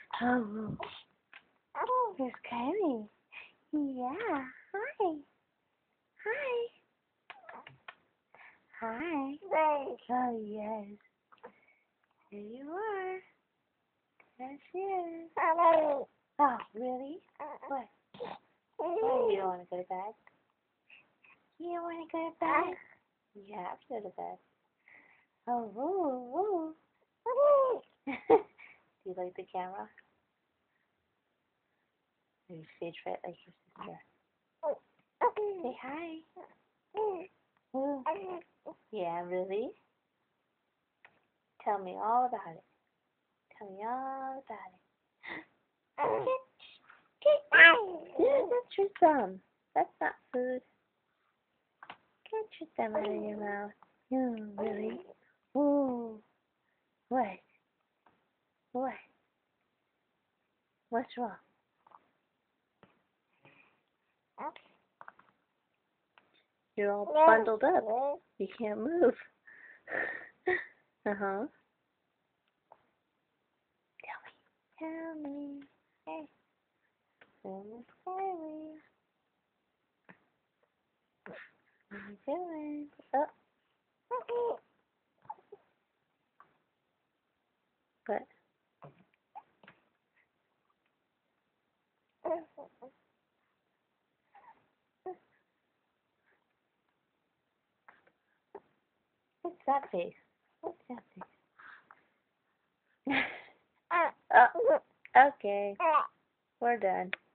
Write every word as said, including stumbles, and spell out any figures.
Oh, there's Kylie. Yeah. Hi. Hi. Hi. Oh, yes. There you are. There she is. Oh, really? What? Oh, you don't want to go to bed? You don't want to go to bed? You have to go to bed. Oh, woo, woo. Do you like the camera? Or you stage fright like your sister? Say hi. Ooh. Yeah, really? Tell me all about it. Tell me all about it. That's your thumb. That's not food. Get your thumb out of your mouth. Oh, really? Ooh. What? What? What's wrong? You're all bundled up. You can't move. Uh-huh. Tell me. Tell me. Hey. Tell me, Kylie. What are you doing? Oh. What? What's that face? What's that face? Oh, okay. We're done.